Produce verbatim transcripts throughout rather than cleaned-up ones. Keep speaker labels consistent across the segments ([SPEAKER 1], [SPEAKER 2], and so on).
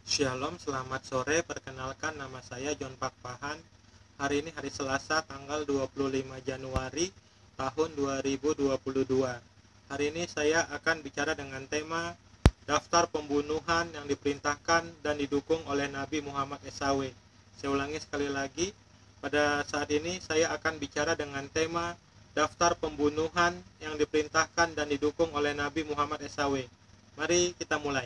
[SPEAKER 1] Shalom, selamat sore. Perkenalkan, nama saya John Pakpahan. Hari ini hari Selasa, tanggal dua puluh lima Januari tahun dua ribu dua puluh dua. Hari ini saya akan bicara dengan tema daftar pembunuhan yang diperintahkan dan didukung oleh Nabi Muhammad S A W. Saya ulangi sekali lagi, pada saat ini saya akan bicara dengan tema daftar pembunuhan yang diperintahkan dan didukung oleh Nabi Muhammad S A W. Mari kita mulai.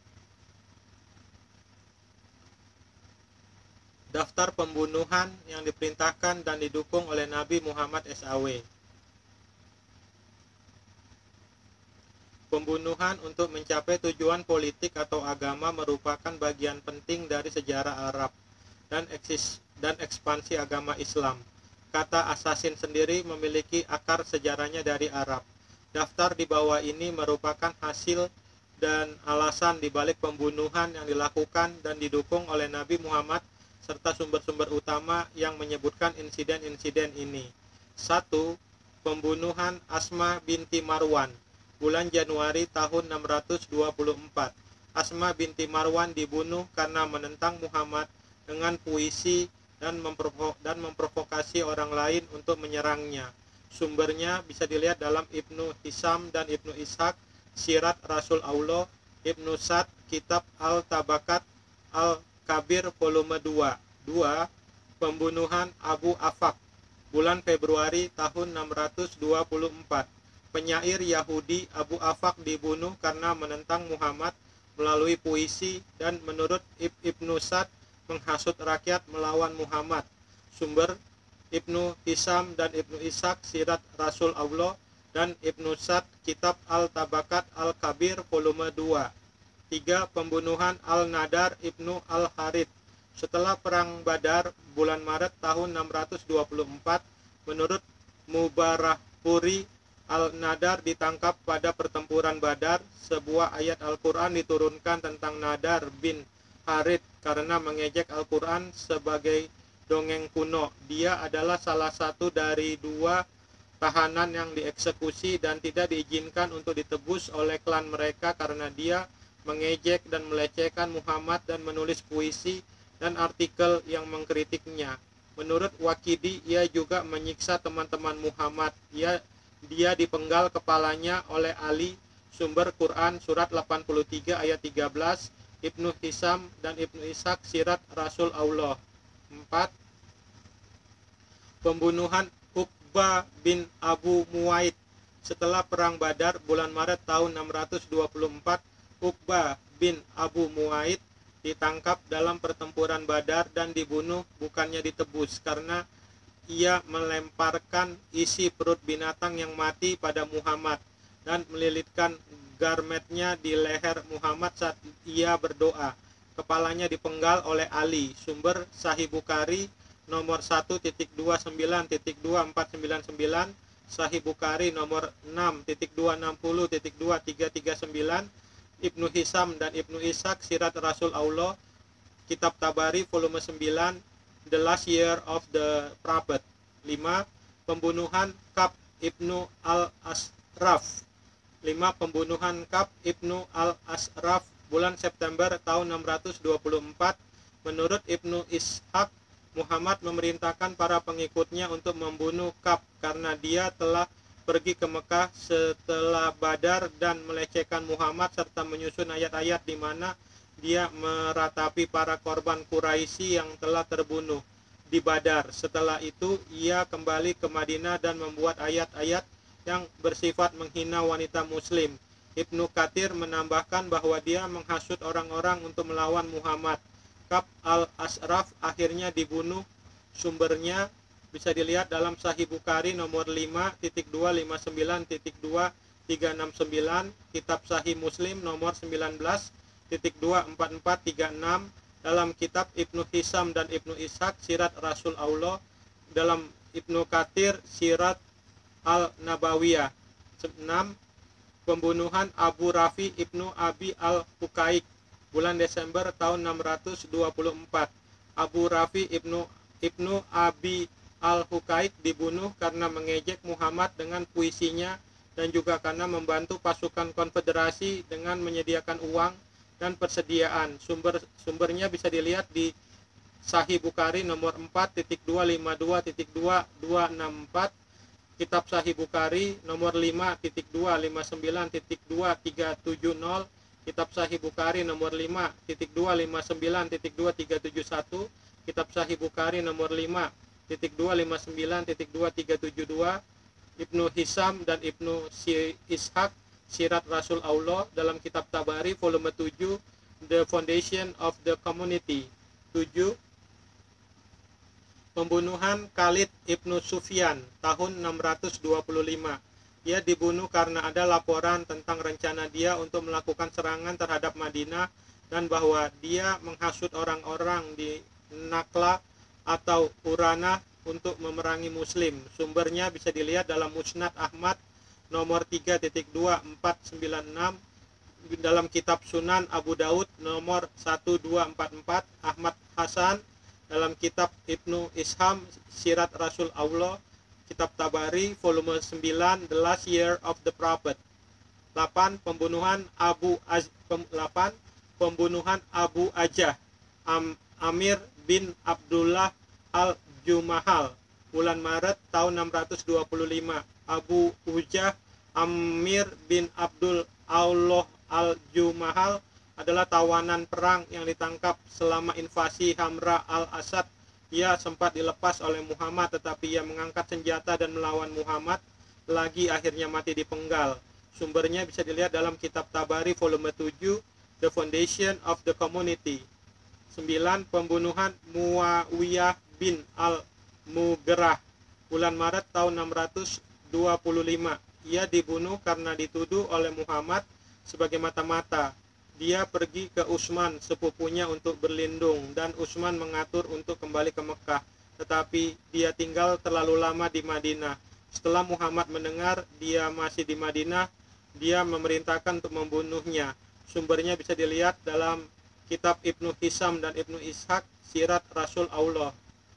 [SPEAKER 1] Daftar pembunuhan yang diperintahkan dan didukung oleh Nabi Muhammad S A W. Pembunuhan untuk mencapai tujuan politik atau agama merupakan bagian penting dari sejarah Arab dan eksis dan ekspansi agama Islam. Kata assassin sendiri memiliki akar sejarahnya dari Arab. Daftar di bawah ini merupakan hasil dan alasan dibalik pembunuhan yang dilakukan dan didukung oleh Nabi Muhammad serta sumber-sumber utama yang menyebutkan insiden-insiden ini. satu. Pembunuhan Asma binti Marwan, bulan Januari tahun enam ratus dua puluh empat. Asma binti Marwan dibunuh karena menentang Muhammad dengan puisi dan, memprovo dan memprovokasi orang lain untuk menyerangnya. Sumbernya bisa dilihat dalam Ibnu Hisam dan Ibnu Ishaq, Sirat Rasul Allah, Ibnu Sa'd, Kitab Al-Tabakat Al-Kabir volume dua. dua. Pembunuhan Abu Afaq, bulan Februari tahun enam ratus dua puluh empat. Penyair Yahudi Abu Afaq dibunuh karena menentang Muhammad melalui puisi dan menurut Ibnu Sa'd menghasut rakyat melawan Muhammad. Sumber Ibnu Hisam dan Ibnu Ishaq, Sirat Rasul Allah, dan Ibnu Sa'd, Kitab Al-Tabakat Al-Kabir volume dua. tiga. Pembunuhan Al-Nadar Ibnu Al-Harith. Setelah perang Badar bulan Maret tahun enam ratus dua puluh empat, menurut Mubarahpuri, Al-Nadar ditangkap pada pertempuran Badar. Sebuah ayat Al-Quran diturunkan tentang Nadar bin Harith karena mengejek Al-Quran sebagai dongeng kuno. Dia adalah salah satu dari dua tahanan yang dieksekusi dan tidak diizinkan untuk ditebus oleh klan mereka karena dia mengejek dan melecehkan Muhammad dan menulis puisi dan artikel yang mengkritiknya. Menurut Waqidi, ia juga menyiksa teman-teman Muhammad. Ia, dia dipenggal kepalanya oleh Ali. Sumber Quran surat delapan puluh tiga ayat tiga belas, Ibnu Hisam dan Ibnu Ishaq, Sirat Rasul Allah. empat. Pembunuhan Uqbah bin Abu Mu'aid. Setelah perang Badar bulan Maret tahun enam ratus dua puluh empat, Uqbah bin Abu Mu'aid ditangkap dalam pertempuran Badar dan dibunuh, bukannya ditebus, karena ia melemparkan isi perut binatang yang mati pada Muhammad dan melilitkan garmetnya di leher Muhammad saat ia berdoa. Kepalanya dipenggal oleh Ali. Sumber Sahih Bukhari nomor satu titik dua sembilan titik dua empat sembilan sembilan, Sahih Bukhari nomor enam titik dua enam nol titik dua tiga tiga sembilan, Ibnu Hisam dan Ibnu Ishaq, Sirat Rasul Allah, Kitab Tabari volume sembilan, The Last Year of the Prophet. lima. Pembunuhan Ka'b Ibnu Al-Ashraf. lima. Pembunuhan Ka'b Ibnu Al-Ashraf bulan September tahun enam ratus dua puluh empat. Menurut Ibnu Ishaq, Muhammad memerintahkan para pengikutnya untuk membunuh Ka'b karena dia telah pergi ke Mekah setelah Badar dan melecehkan Muhammad serta menyusun ayat-ayat di mana dia meratapi para korban Quraisy yang telah terbunuh di Badar. Setelah itu ia kembali ke Madinah dan membuat ayat-ayat yang bersifat menghina wanita muslim. Ibnu Katsir menambahkan bahwa dia menghasut orang-orang untuk melawan Muhammad. Ka'b al-Ashraf akhirnya dibunuh. Sumbernya bisa dilihat dalam Sahih Bukhari nomor lima titik dua lima sembilan titik dua tiga enam sembilan, Kitab Sahih Muslim nomor sembilan belas titik dua empat empat tiga enam, dalam Kitab Ibnu Hisam dan Ibnu Ishaq, Sirat Rasul Allah, dalam Ibnu Katsir, Sirat Al-Nabawiyah. enam. Pembunuhan Abu Rafi Ibnu Abi Al-Hukaik, bulan Desember tahun enam ratus dua puluh empat. Abu Rafi Ibnu Ibnu Abi Al-Hukaik dibunuh karena mengejek Muhammad dengan puisinya dan juga karena membantu pasukan konfederasi dengan menyediakan uang dan persediaan. Sumber sumbernya bisa dilihat di Sahih Bukhari nomor empat titik dua lima dua titik dua dua enam empat, Kitab Sahih Bukhari nomor lima titik dua lima sembilan titik dua tiga tujuh nol, Kitab Sahih Bukhari nomor lima titik dua lima sembilan titik dua tiga tujuh satu, Kitab Sahih Bukhari nomor lima titik dua lima sembilan titik dua tiga tujuh dua, Ibnu Hisam dan Ibnu Ishaq Sirat Rasul Allah dalam kitab Tabari volume tujuh, The Foundation of the Community. tujuh. Pembunuhan Khalid Ibnu Sufyan tahun enam ratus dua puluh lima. Ia dibunuh karena ada laporan tentang rencana dia untuk melakukan serangan terhadap Madinah dan bahwa dia menghasut orang-orang di Nakla atau Urana untuk memerangi muslim. Sumbernya bisa dilihat dalam Musnad Ahmad nomor tiga titik dua empat sembilan enam, dalam kitab Sunan Abu Daud nomor satu dua empat empat, Ahmad Hasan dalam kitab Ibnu Isham Sirat Rasul Allah, kitab Tabari volume sembilan, The Last Year of the Prophet. delapan. Pembunuhan Abu Az, pem, delapan. Pembunuhan Abu Ajah Am, Amir bin Abdullah Al-Jumahal bulan Maret tahun enam ratus dua puluh lima. Abu Ujah Amir bin Abdul Allah Al-Jumahal adalah tawanan perang yang ditangkap selama invasi Hamra al-Asad. Ia sempat dilepas oleh Muhammad, tetapi ia mengangkat senjata dan melawan Muhammad lagi, akhirnya mati dipenggal. Sumbernya bisa dilihat dalam kitab Tabari volume tujuh, The Foundation of the Community. sembilan. Pembunuhan Muawiyah bin Al-Mughirah bulan Maret tahun enam ratus dua puluh lima. Ia dibunuh karena dituduh oleh Muhammad sebagai mata-mata. Dia pergi ke Utsman sepupunya untuk berlindung dan Utsman mengatur untuk kembali ke Mekah, tetapi dia tinggal terlalu lama di Madinah. Setelah Muhammad mendengar dia masih di Madinah, dia memerintahkan untuk membunuhnya. Sumbernya bisa dilihat dalam kitab Ibnu Hisam dan Ibnu Ishaq Sirat Rasul Allah.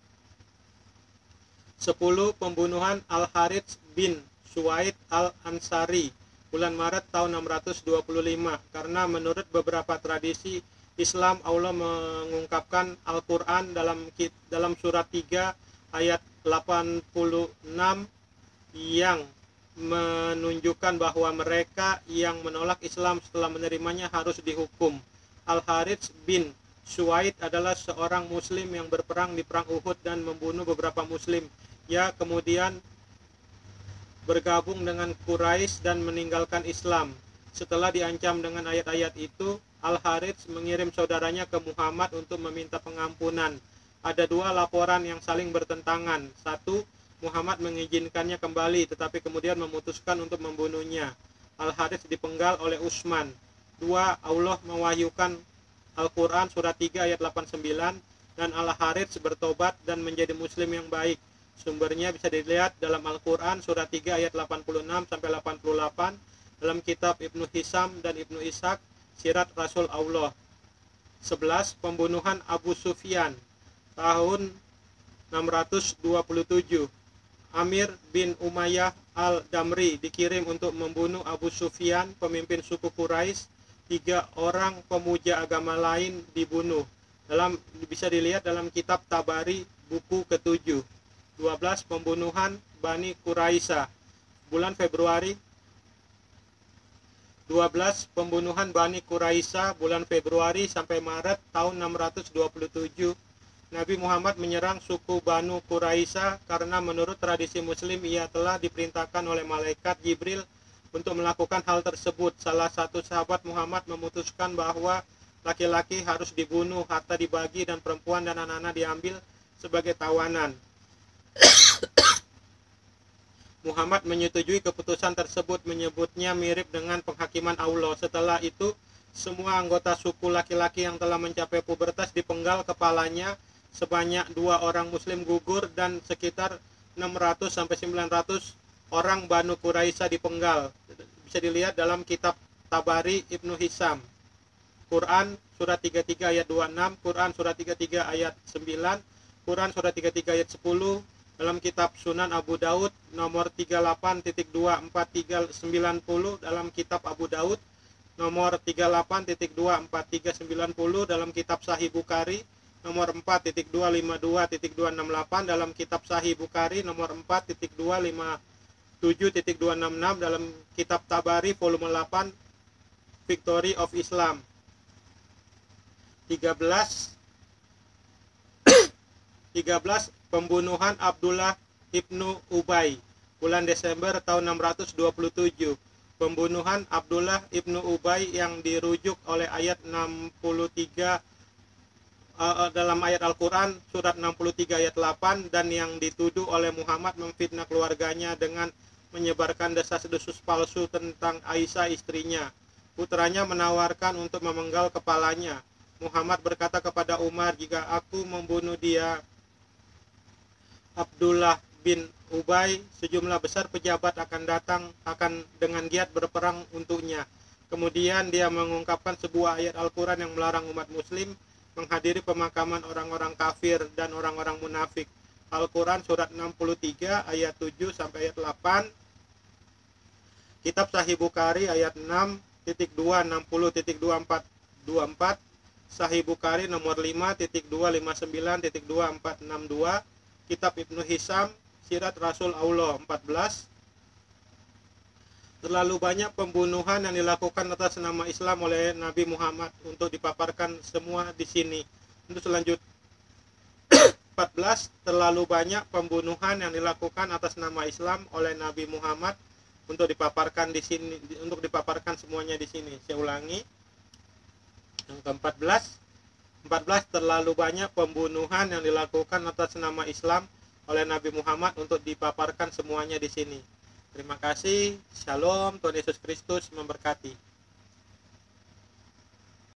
[SPEAKER 1] sepuluh. Pembunuhan Al-Harits bin Suwaid Al-Ansari bulan Maret tahun enam ratus dua puluh lima. Karena menurut beberapa tradisi Islam, Allah mengungkapkan Al-Quran dalam dalam surat tiga ayat delapan puluh enam yang menunjukkan bahwa mereka yang menolak Islam setelah menerimanya harus dihukum. Al-Harits bin Suwaid adalah seorang muslim yang berperang di perang Uhud dan membunuh beberapa muslim. Ia kemudian bergabung dengan Quraisy dan meninggalkan Islam. Setelah diancam dengan ayat-ayat itu, Al-Harits mengirim saudaranya ke Muhammad untuk meminta pengampunan. Ada dua laporan yang saling bertentangan. Satu, Muhammad mengizinkannya kembali, tetapi kemudian memutuskan untuk membunuhnya. Al-Harits dipenggal oleh Utsman. Dua, Allah mewahyukan Al-Quran surat tiga ayat delapan puluh sembilan dan Al-Harits bertobat dan menjadi muslim yang baik. Sumbernya bisa dilihat dalam Al-Quran surat tiga ayat delapan puluh enam sampai delapan puluh delapan, dalam kitab Ibnu Hisam dan Ibnu Ishaq Sirat Rasul Allah. sebelas. Pembunuhan Abu Sufyan tahun enam ratus dua puluh tujuh. Amir bin Umayyah Al-Damri dikirim untuk membunuh Abu Sufyan, pemimpin suku Quraisy. Tiga orang pemuja agama lain dibunuh. Dalam bisa dilihat dalam kitab Tabari buku ketujuh. dua belas. Pembunuhan Bani Quraisy bulan Februari. dua belas. Pembunuhan Bani Quraisy bulan Februari sampai Maret tahun enam ratus dua puluh tujuh. Nabi Muhammad menyerang suku Banu Quraisy karena menurut tradisi muslim ia telah diperintahkan oleh malaikat Jibril untuk melakukan hal tersebut. Salah satu sahabat Muhammad memutuskan bahwa laki-laki harus dibunuh, harta dibagi, dan perempuan dan anak-anak diambil sebagai tawanan. Muhammad menyetujui keputusan tersebut, menyebutnya mirip dengan penghakiman Allah. Setelah itu, semua anggota suku laki-laki yang telah mencapai pubertas dipenggal kepalanya. Sebanyak dua orang muslim gugur dan sekitar enam ratus sampai sembilan ratus orang Banu Quraisy dipenggal. Bisa dilihat dalam kitab Tabari Ibnu Hisam. Quran surat tiga puluh tiga ayat dua puluh enam, Quran surat tiga puluh tiga ayat sembilan, Quran surat tiga puluh tiga ayat sepuluh, dalam kitab Sunan Abu Daud nomor tiga puluh delapan titik dua empat tiga sembilan nol, dalam kitab Abu Daud nomor tiga puluh delapan titik dua empat tiga sembilan nol dalam kitab Sahih Bukhari, nomor empat titik dua lima dua titik dua enam delapan dalam kitab Sahih Bukhari, nomor empat titik dua lima tujuh titik dua enam enam dalam kitab Tabari volume delapan Victory of Islam. tiga belas tiga belas Pembunuhan Abdullah ibnu Ubay, bulan Desember tahun enam ratus dua puluh tujuh. Pembunuhan Abdullah ibnu Ubay yang dirujuk oleh ayat enam puluh tiga uh, dalam ayat Al-Quran surat enam puluh tiga ayat delapan, dan yang dituduh oleh Muhammad memfitnah keluarganya dengan menyebarkan desas-desus palsu tentang Aisyah istrinya. Putranya menawarkan untuk memenggal kepalanya. Muhammad berkata kepada Umar, jika aku membunuh dia, Abdullah bin Ubay, sejumlah besar pejabat akan datang akan dengan giat berperang untuknya. Kemudian dia mengungkapkan sebuah ayat Al-Quran yang melarang umat muslim menghadiri pemakaman orang-orang kafir dan orang-orang munafik. Al-Quran surat enam puluh tiga ayat tujuh sampai ayat delapan, kitab Sahih Bukhari ayat enam titik dua enam puluh titik dua empat dua empat, Sahih Bukhari nomor lima titik dua lima sembilan titik dua empat enam dua, kitab Ibnu Hisam Sirat Rasul Allah empat belas. Terlalu banyak pembunuhan yang dilakukan atas nama Islam oleh Nabi Muhammad untuk dipaparkan semua di sini. Untuk selanjutnya empat belas. Terlalu banyak pembunuhan yang dilakukan atas nama Islam oleh Nabi Muhammad untuk dipaparkan di sini, untuk dipaparkan semuanya di sini. Saya ulangi. Yang ke-empat belas. empat belas. Terlalu banyak pembunuhan yang dilakukan atas nama Islam oleh Nabi Muhammad untuk dipaparkan semuanya di sini. Terima kasih. Shalom. Tuhan Yesus Kristus memberkati.